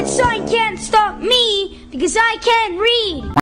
That sign can't stop me because I can't read.